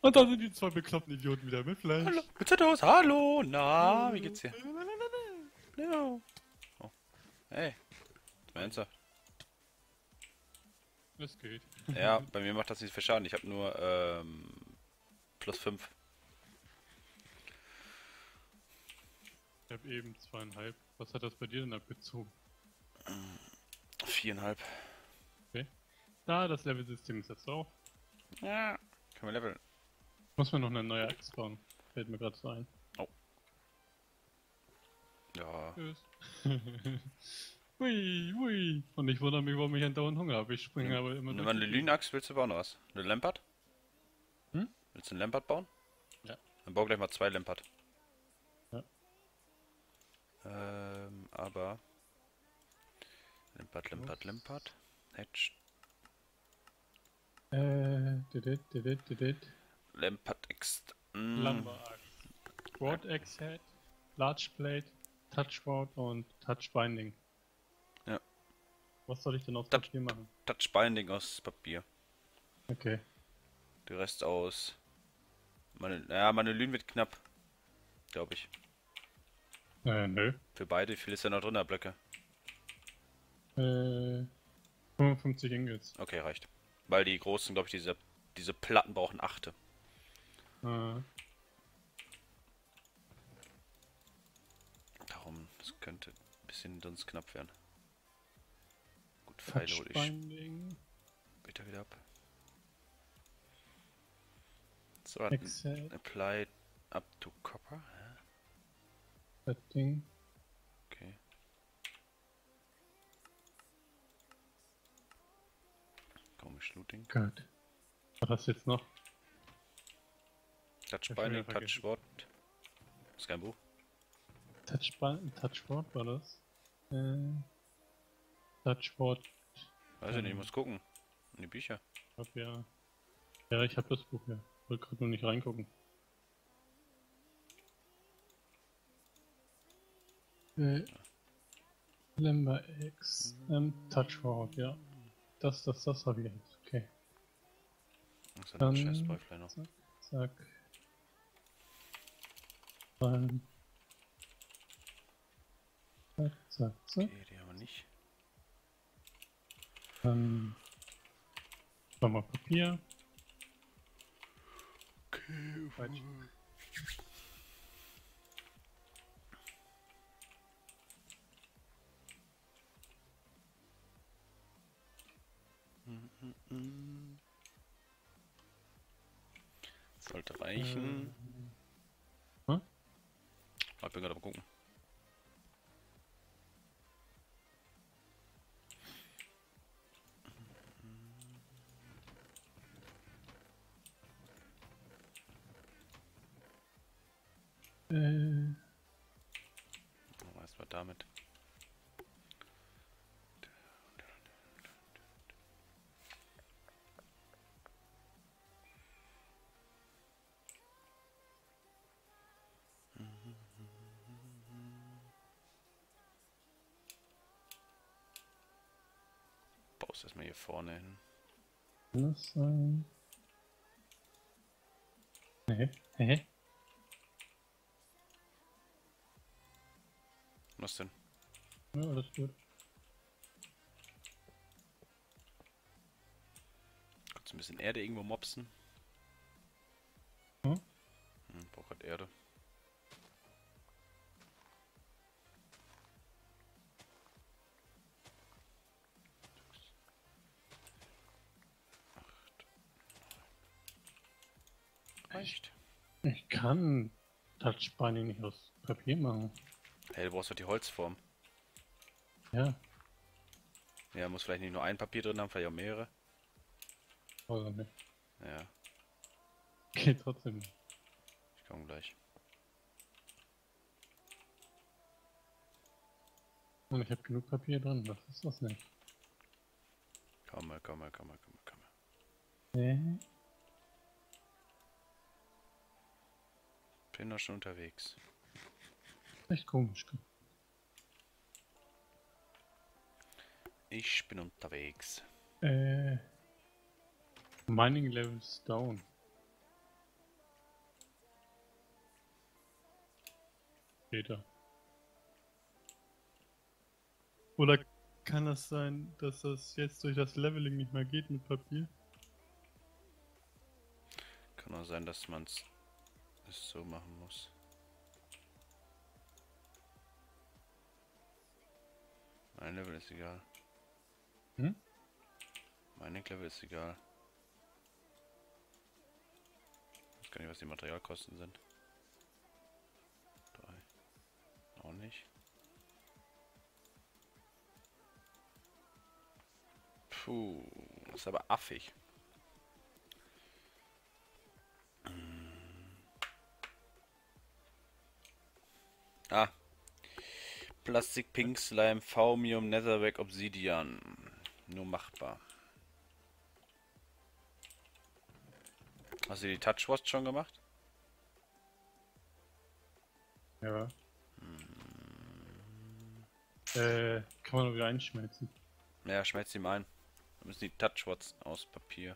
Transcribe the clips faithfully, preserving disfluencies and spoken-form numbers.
Und da sind die zwei bekloppten Idioten wieder mit Fleisch. Hallo, Pizzados, hallo, na, wie geht's dir? Ja. Oh. Hey, ist mal ernsthaft? Es geht. Ja, bei mir macht das nicht viel Schaden. Ich habe nur ähm, plus fünf. Ich habe eben zweieinhalb. Was hat das bei dir denn abgezogen? Viereinhalb. Okay. Da, das Level-System ist jetzt auch. Ja, können wir leveln. Muss man noch eine neue Axt bauen. Fällt mir gerade so ein. Oh. Ja. Tschüss. Hui, hui. Und ich wundere mich, warum ich andauernd Hunger habe. Ich springe Nimm, aber immer nimm durch mal eine die Gegend. Lünenaxt, willst du bauen oder was? Eine Lampard? Hm? Willst du einen Lampard bauen? Ja. Dann bau gleich mal zwei Lampard. Ja. Ähm, aber... Lampard, Lampard, Lampard. Hedge. Äh, didit, didit, didit. Lampard Axt. Mm. Lumber Axe. Broad Axe Head, Large Blade, Touch Rod und Touch Binding. Ja. Was soll ich denn aus Touch- Papier machen? Touch Binding aus Papier. Okay. Der Rest aus... Meine, naja, meine Lünen wird knapp. Glaube ich. Äh, nö. Für beide, wie viel ist da noch drin, der Blöcke? Äh, fünfundfünfzig Ingots. Okay, reicht. Weil die großen, glaube ich, diese, diese Platten brauchen achte. Äh, Darum, das könnte ein bisschen sonst knapp werden. Gut, Pfeile Touch hole ich Binding, später wieder ab. So, Axe Head, applied up to copper. Hä? das Ding. Okay. Komisch Looting. Gut. Was hast du jetzt noch? Touch schon Binding, wieder vergessen. Touch Wort. Ist kein Buch. Touch Binding, Touch Rod war das? Äh, Touch Rod. Weiß ich nicht, ich muss gucken. In die Bücher. Ich hab ja. Ja, ich hab das Buch ja. Wollte gerade nur nicht reingucken. Äh, Limber X, ähm, Touch Rod, ja. Das, das, das habe ich jetzt. Okay. Das ist ein Dann- scheiß Bäuflein noch. Zack, zack. Dann. Zack, zack, zack. Okay, die haben wir nicht. Dann. Nochmal Papier. Okay, Falsch. Sollte reichen. Hm? Ich bin gerade am gucken. Äh, Was war damit? Baust erstmal hier vorne hin. kann das sein? Nee. Hä? Was denn? Ja, alles gut. Kurz ein bisschen Erde irgendwo mopsen. Hm? Hm, brauch grad Erde. Reicht. Ich kann Touch Binding nicht aus Papier machen. Hey, du brauchst doch die Holzform. Ja, Ja, muss vielleicht nicht nur ein Papier drin haben, vielleicht auch mehrere. also nicht. Ja, Geht trotzdem nicht. ich komme gleich. Und ich habe genug Papier drin, das ist das nicht. Komm mal, komm mal, komm mal, komm mal, komm mal. Nee. Bin doch schon unterwegs. Echt komisch. Ich bin unterwegs. Äh. Mining Levels down. später. Oder kann das sein, dass das jetzt durch das Leveling nicht mehr geht mit Papier? Kann auch sein, dass man es so machen muss. Mein Level ist egal. Hm? Mein Level ist egal. Ich weiß gar nicht, was die Materialkosten sind. Drei. Auch nicht. Puh, das ist aber affig. Ah. Plastik, Pink Slime, Phaumium, Netherrack, Obsidian. Nur machbar. Hast du die Touchwatch schon gemacht? Ja. Äh, kann man nur wieder einschmelzen. Ja, schmelzt ihm ein. Dann müssen die Touchwatch aus Papier.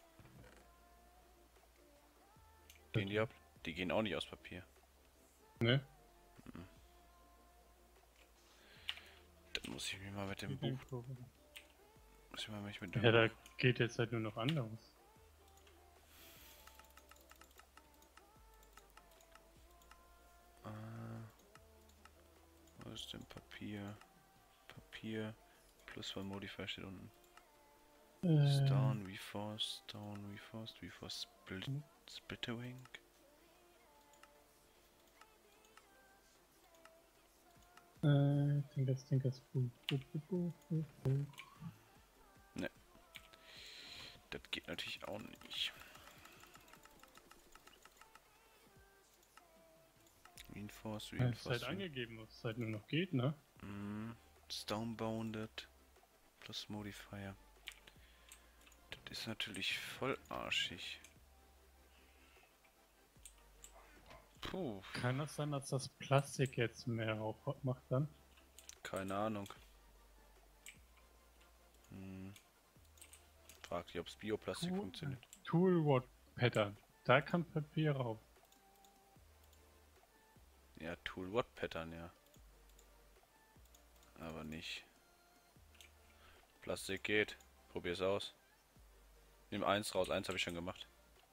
Gehen die ab? Die gehen auch nicht aus Papier. Ne? Dann muss ich mich mal mit dem Buch. Muss ich mal mich mit dem Ja, da Buch. geht jetzt halt nur noch anderes. Ah, wo ist denn Papier? Papier plus one Modifier steht unten. Äh, Stone, Reforced, Stone, Reforced, Reforced, Split, Splittering. äh, Tinkers, Tinkers, Buch, Buch, Buch, Buch, Buch. Ne. Das geht natürlich auch nicht. Reinforced, Ja, ist halt Reinforced. angegeben, was es halt nur noch geht, ne? Mm, Stone Bounded plus Modifier. Das ist natürlich voll arschig. Puh, Kann das sein, dass das Plastik jetzt mehr Rauch macht dann? keine Ahnung. Hm. Frag dich, ob es Bioplastik Tool- funktioniert. Toolwort Pattern. Da kann Papier rauf. Ja, Tool What Pattern, ja. Aber nicht. Plastik geht. Probier's aus. Nimm eins raus, eins habe ich schon gemacht.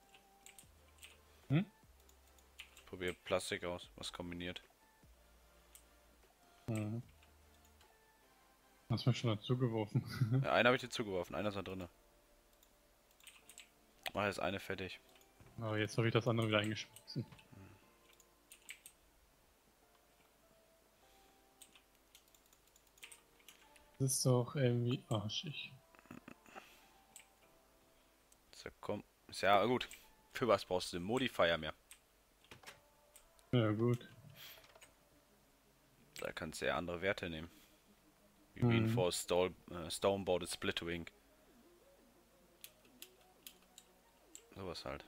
Hm? Probier Plastik aus, was kombiniert. Mhm. Hast mir schon dazu geworfen. Ja, einen habe ich dir zugeworfen, einer ist noch drin. Mach jetzt eine fertig. Aber jetzt habe ich das andere wieder eingeschmissen. Das ist doch irgendwie arschig. So, komm. Ist ja gut. Für was brauchst du den Modifier mehr? Ja, gut. Da kannst du ja andere Werte nehmen. Wie Mhm. Reinforced Stone, äh, Stone Bounded Splittering. Sowas halt.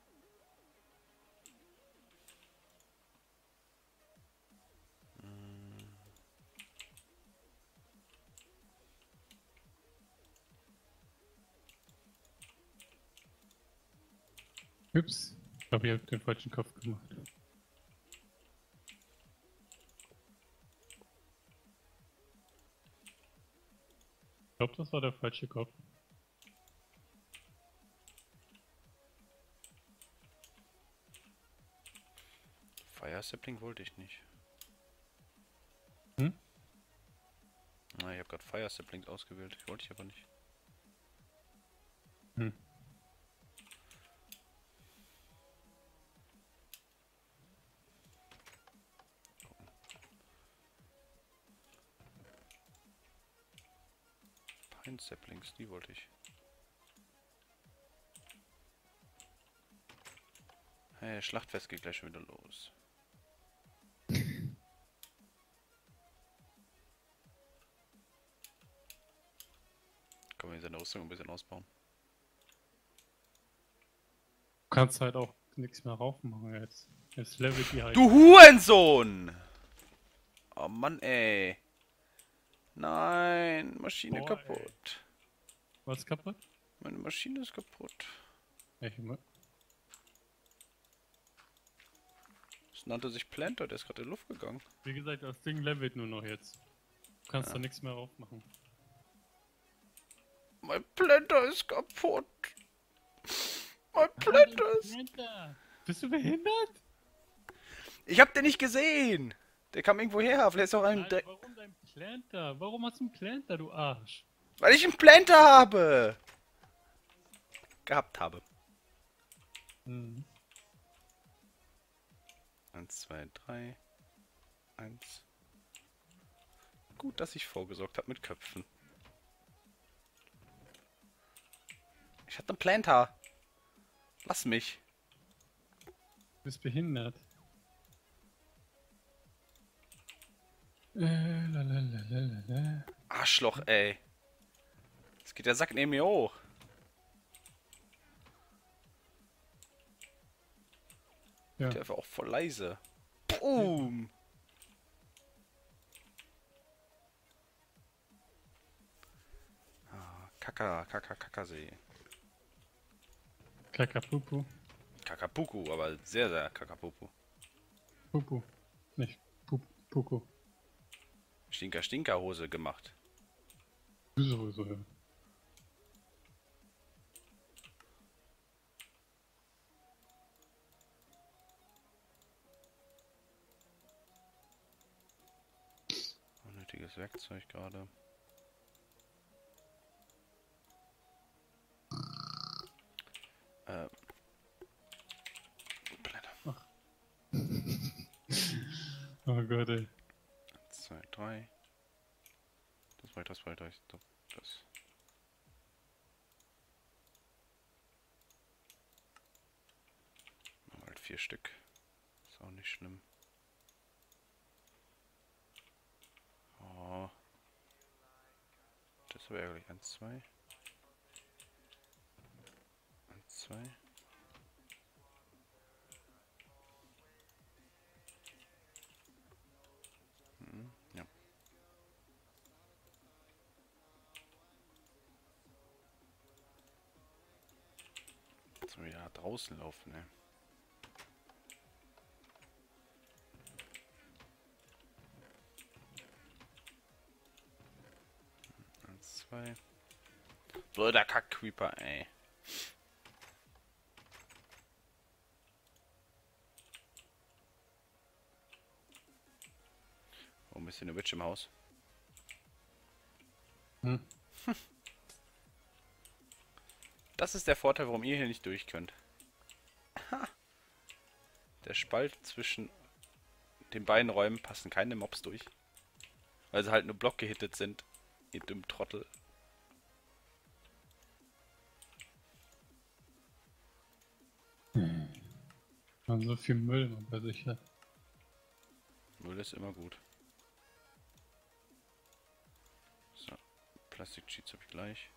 Ups. Ich glaube, ich habe den falschen Kopf gemacht. Ich glaube, das war der falsche Kopf. Fire Sapling wollte ich nicht. Hm? Na, ich habe gerade Fire Saplings ausgewählt. Wollte ich aber nicht. Hm. Pine Saplings, die wollte ich. Hey, Schlachtfest geht gleich schon wieder los. Können wir seine Rüstung ein bisschen ausbauen? Du kannst halt auch nichts mehr raufmachen jetzt. Jetzt levelt die halt. Du Hurensohn! Oh Mann, ey. Nein, Maschine Boah, kaputt. Was kaputt? Meine Maschine ist kaputt. Welche mal? Was ist nannte sich Planter, der ist gerade in die Luft gegangen. Wie gesagt, das Ding levelt nur noch jetzt. Du kannst Ja. da nichts mehr aufmachen. Mein Planter ist kaputt. Mein Planter ist... Planter. Bist du behindert? Ich hab den nicht gesehen. Der kam irgendwo her. Vielleicht ist auch ein... Nein, warum dein Planter? Warum hast du einen Planter, du Arsch? Weil ich einen Planter habe. Gehabt habe. Hm. Eins, zwei, drei. Eins. Gut, dass ich vorgesorgt habe mit Köpfen. Ich hatte einen Planter. Lass mich. Du bist behindert. Äh, lalalala. Arschloch, ey. Jetzt geht der Sack neben mir hoch. Ja. Der war auch voll leise. Boom. Ah, Kaka, Kaka, Kakasee. Kakapupu. Kakapuku, aber sehr, sehr Kakapupu. Pupu. Nicht Pup Puku. Stinker, Stinkerhose gemacht. Sowieso, ja. Unnötiges Werkzeug gerade. Äh. Blender. Oh Gott, ey. eins, zwei, drei. Das war das, war das, das. Machen wir halt vier Stück. Ist auch nicht schlimm. Oh. Das ist aber ärgerlich. eins, zwei. eins, zwei. Hm, ja. Jetzt müssen wir wieder draußen laufen, ne? eins, zwei. Blöder Kack-Creeper, ey. Warum ist hier eine Witch im Haus? Hm. Das ist der Vorteil, warum ihr hier nicht durch könnt. Der Spalt zwischen den beiden Räumen passen keine Mobs durch. Weil sie halt nur Block gehittet sind. Ihr dummen Trottel. Man so viel Müll immer bei sich hat. Müll ist immer gut. So, Plastik-Cheats habe ich gleich.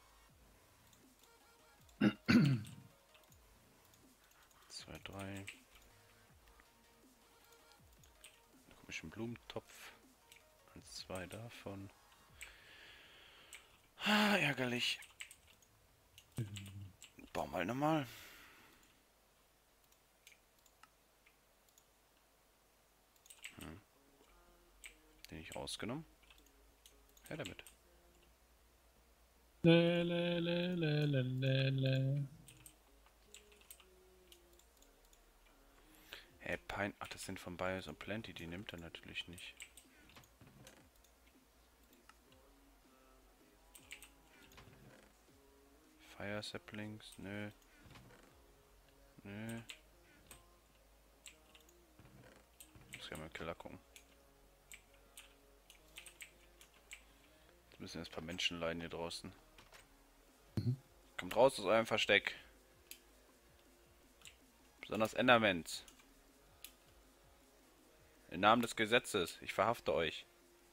zwei, drei. Komischen Blumentopf. eins, zwei davon. Ah, ärgerlich. Bauen wir nochmal. Hm. Den ich rausgenommen. Her damit. Le, le, le, le, le, le, le. Hey, Pine. Ach, das sind von Bios und Plenty. Die nimmt er natürlich nicht. Fire Saplings. Nö. Nö. Ich muss gerne mal im Keller gucken. Jetzt müssen jetzt ein paar Menschen leiden hier draußen. Mhm. Kommt raus aus eurem Versteck. Besonders Endermans. Im Namen des Gesetzes. Ich verhafte euch.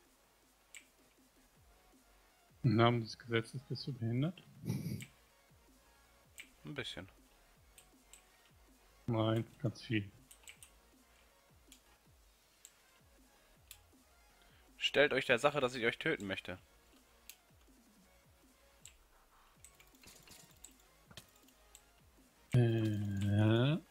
Im Namen des Gesetzes bist du behindert? Ein bisschen. Nein, ganz viel. Stellt euch der Sache, dass ich euch töten möchte. Äh,